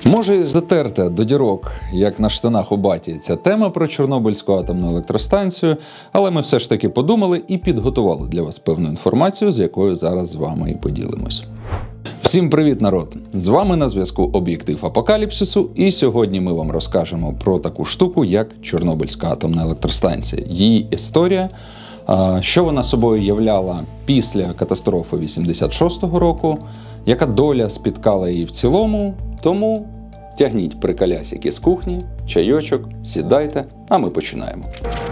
Може затерта до дірок, як на штанах у баті, ця тема про Чорнобильську атомну електростанцію, але ми все ж таки подумали і підготували для вас певну інформацію, з якою зараз з вами і поділимось. Всім привіт, народ! З вами на зв'язку Об'єктив Апокаліпсису, і сьогодні ми вам розкажемо про таку штуку, як Чорнобильська атомна електростанція, її історія, що вона собою являла після катастрофи 86-го року, яка доля спіткала її в цілому. Тому тягніть приколясики з кухні, чайочок, сідайте, а ми починаємо.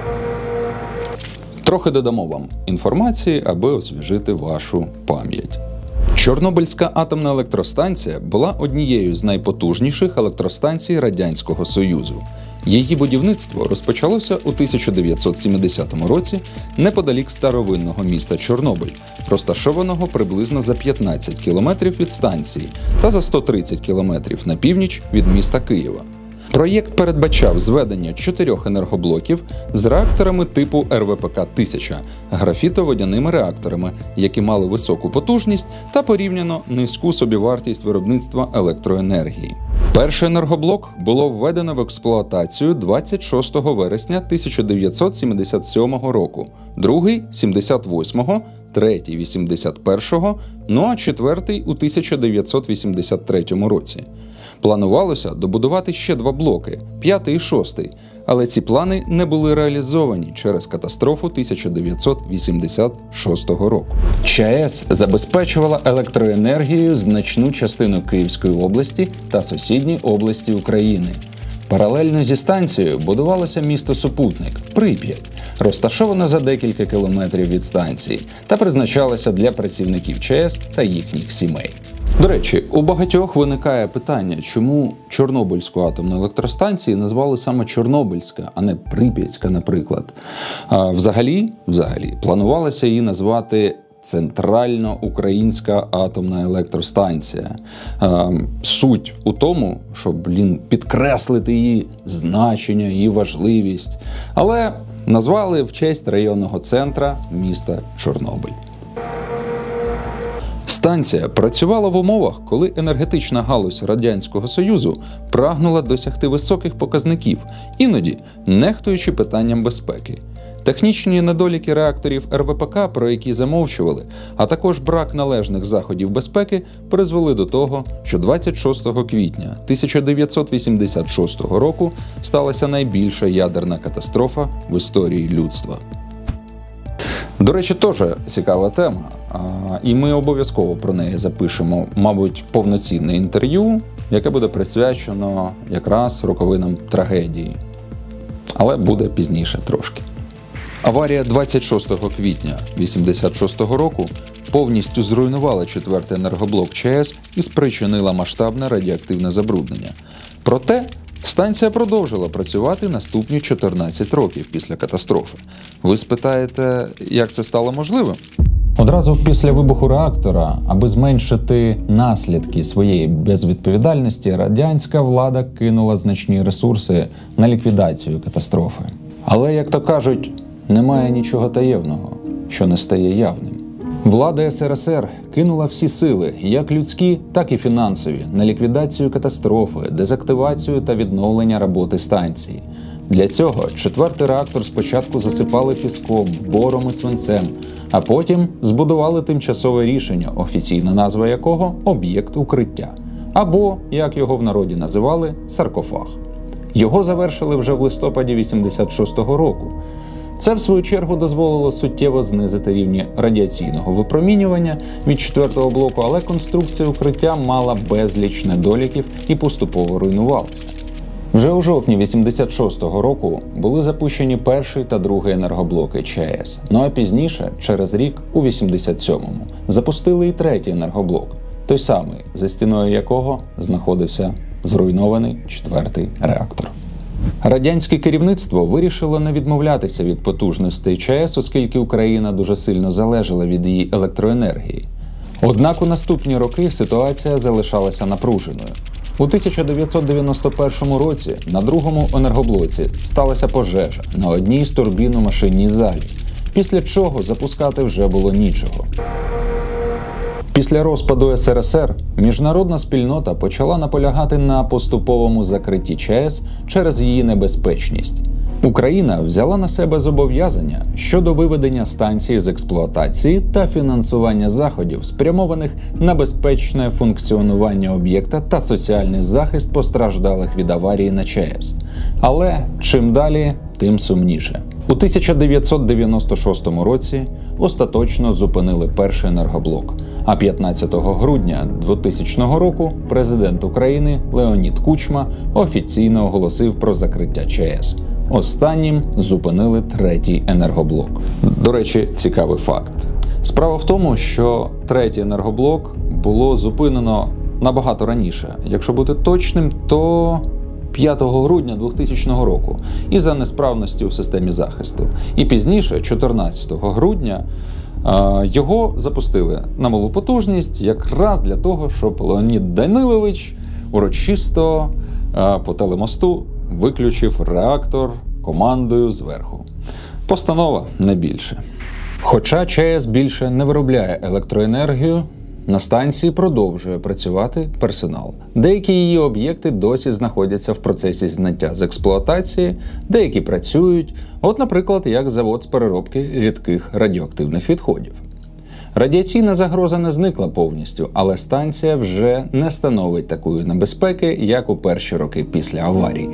Трохи додамо вам інформації, аби освіжити вашу пам'ять. Чорнобильська атомна електростанція була однією з найпотужніших електростанцій Радянського Союзу. Її будівництво розпочалося у 1970 році неподалік старовинного міста Чорнобиль, розташованого приблизно за 15 кілометрів від станції та за 130 кілометрів на північ від міста Києва. Проєкт передбачав зведення 4 енергоблоків з реакторами типу РВПК-1000, графітоводяними реакторами, які мали високу потужність та порівняно низьку собівартість виробництва електроенергії. Перший енергоблок було введено в експлуатацію 26 вересня 1977 року, другий – 78-го, третій – 81-го, ну а четвертий – у 1983 році. Планувалося добудувати ще 2 блоки – 5-й і 6-й, але ці плани не були реалізовані через катастрофу 1986 року. ЧАЕС забезпечувала електроенергією значну частину Київської області та сусідні області України. Паралельно зі станцією будувалося місто-супутник – Прип'ять, розташоване за декілька кілометрів від станції та призначалося для працівників ЧАЕС та їхніх сімей. До речі, у багатьох виникає питання, чому Чорнобильську атомну електростанцію назвали саме Чорнобильська, а не Прип'ятська, наприклад. Взагалі, планувалося її назвати Центрально-Українська атомна електростанція. Суть у тому, щоб підкреслити її значення, її важливість, але назвали в честь районного центра міста Чорнобиль. Станція працювала в умовах, коли енергетична галузь Радянського Союзу прагнула досягти високих показників, іноді нехтуючи питанням безпеки. Технічні недоліки реакторів РВПК, про які замовчували, а також брак належних заходів безпеки призвели до того, що 26 квітня 1986 року сталася найбільша ядерна катастрофа в історії людства. До речі, теж цікава тема, і ми обов'язково про неї запишемо, мабуть, повноцінне інтерв'ю, яке буде присвячено якраз роковинам трагедії. Але буде пізніше трошки. Аварія 26 квітня 1986 року повністю зруйнувала 4-й енергоблок ЧАЕС і спричинила масштабне радіоактивне забруднення. Проте станція продовжила працювати наступні 14 років після катастрофи. Ви спитаєте, як це стало можливим? Одразу після вибуху реактора, аби зменшити наслідки своєї безвідповідальності, радянська влада кинула значні ресурси на ліквідацію катастрофи. Але, як то кажуть, немає нічого таємного, що не стає явним. Влада СРСР кинула всі сили, як людські, так і фінансові, на ліквідацію катастрофи, дезактивацію та відновлення роботи станції. Для цього 4-й реактор спочатку засипали піском, бором і свинцем, а потім збудували тимчасове рішення, офіційна назва якого – об'єкт укриття, або, як його в народі називали, саркофаг. Його завершили вже в листопаді 86-го року. Це, в свою чергу, дозволило суттєво знизити рівні радіаційного випромінювання від 4-го блоку, але конструкція укриття мала безліч недоліків і поступово руйнувалася. Вже у жовтні 86-го року були запущені 1-й та 2-й енергоблоки ЧАЕС, ну а пізніше, через рік, у 87-му, запустили і 3-й енергоблок, той самий, за стіною якого знаходився зруйнований 4-й реактор. Радянське керівництво вирішило не відмовлятися від потужностей ЧАЕС, оскільки Україна дуже сильно залежала від її електроенергії. Однак у наступні роки ситуація залишалася напруженою. У 1991 році на 2-му енергоблоці сталася пожежа на одній з турбін у машинній залі, після чого запускати вже було нічого. Після розпаду СРСР міжнародна спільнота почала наполягати на поступовому закритті ЧАЕС через її небезпечність. Україна взяла на себе зобов'язання щодо виведення станції з експлуатації та фінансування заходів, спрямованих на безпечне функціонування об'єкта та соціальний захист постраждалих від аварії на ЧАЕС. Але чим далі, тим сумніше. У 1996 році остаточно зупинили перший енергоблок, а 15 грудня 2000 року президент України Леонід Кучма офіційно оголосив про закриття ЧАЕС. Останнім зупинили третій енергоблок. До речі, цікавий факт. Справа в тому, що третій енергоблок було зупинено набагато раніше. Якщо бути точним, то 5 грудня 2000 року із-за несправності у системі захисту. І пізніше, 14 грудня, його запустили на малу потужність якраз для того, щоб Леонід Данилович урочисто по телемосту виключив реактор командою зверху. Постанова не більше. Хоча ЧАЕС більше не виробляє електроенергію, на станції продовжує працювати персонал. Деякі її об'єкти досі знаходяться в процесі зняття з експлуатації, деякі працюють, от, наприклад, як завод з переробки рідких радіоактивних відходів. Радіаційна загроза не зникла повністю, але станція вже не становить такої небезпеки, як у перші роки після аварії.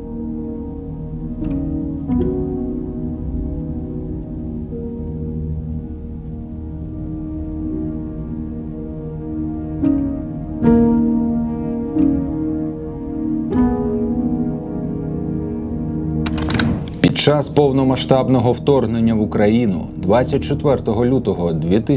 Під час повномасштабного вторгнення в Україну 24 лютого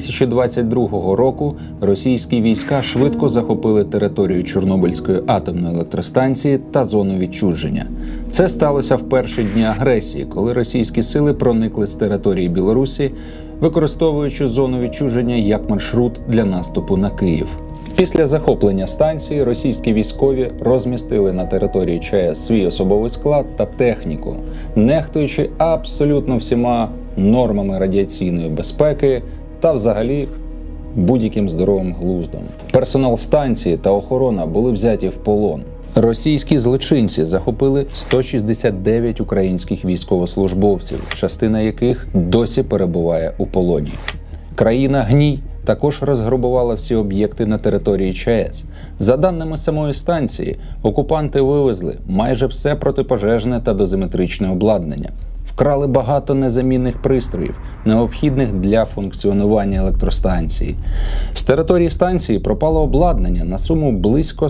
2022 року російські війська швидко захопили територію Чорнобильської атомної електростанції та зону відчуження. Це сталося в перші дні агресії, коли російські сили проникли з території Білорусі, використовуючи зону відчуження як маршрут для наступу на Київ. Після захоплення станції російські військові розмістили на території ЧАЕС свій особовий склад та техніку, нехтуючи абсолютно всіма нормами радіаційної безпеки та взагалі будь-яким здоровим глуздом. Персонал станції та охорона були взяті в полон. Російські злочинці захопили 169 українських військовослужбовців, частина яких досі перебуває у полоні. Країна-гній також розграбувала всі об'єкти на території ЧАЕС. За даними самої станції, окупанти вивезли майже все протипожежне та дозиметричне обладнання. Вкрали багато незамінних пристроїв, необхідних для функціонування електростанції. З території станції пропало обладнання на суму близько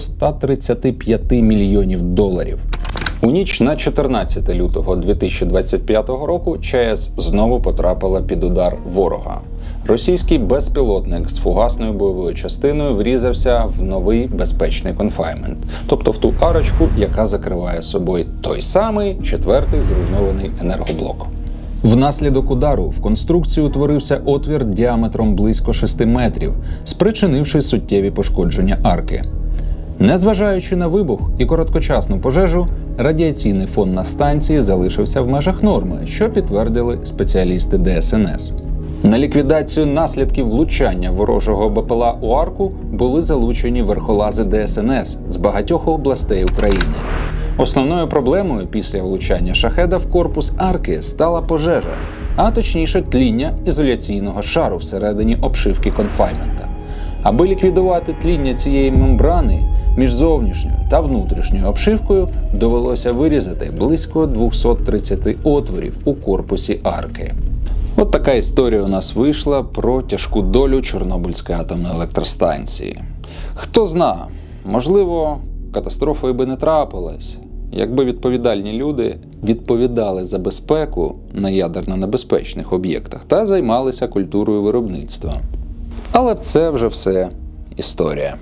135 мільйонів доларів. У ніч на 14 лютого 2025 року ЧАЕС знову потрапила під удар ворога. Російський безпілотник з фугасною бойовою частиною врізався в новий безпечний конфайнмент, тобто в ту арочку, яка закриває собою той самий четвертий зруйнований енергоблок. Внаслідок удару в конструкції утворився отвір діаметром близько 6 метрів, спричинивши суттєві пошкодження арки. Незважаючи на вибух і короткочасну пожежу, радіаційний фон на станції залишився в межах норми, що підтвердили спеціалісти ДСНС. На ліквідацію наслідків влучання ворожого БПЛА у арку були залучені верхолази ДСНС з багатьох областей України. Основною проблемою після влучання шахеда в корпус арки стала пожежа, а точніше тління ізоляційного шару всередині обшивки конфайнмента. Аби ліквідувати тління цієї мембрани між зовнішньою та внутрішньою обшивкою, довелося вирізати близько 230 отворів у корпусі арки. От така історія у нас вийшла про тяжку долю Чорнобильської атомної електростанції. Хто зна, можливо, катастрофою би не трапилась, якби відповідальні люди відповідали за безпеку на ядерно небезпечних об'єктах та займалися культурою виробництва. Але це вже все історія.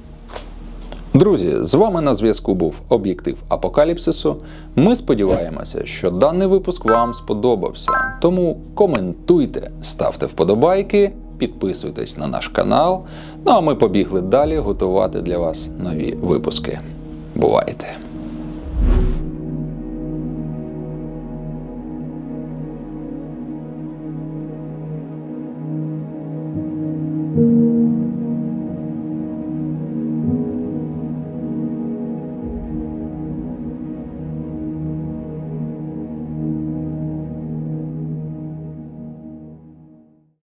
Друзі, з вами на зв'язку був Об'єктив Апокаліпсису. Ми сподіваємося, що даний випуск вам сподобався. Тому коментуйте, ставте вподобайки, підписуйтесь на наш канал. Ну а ми побігли далі готувати для вас нові випуски. Бувайте!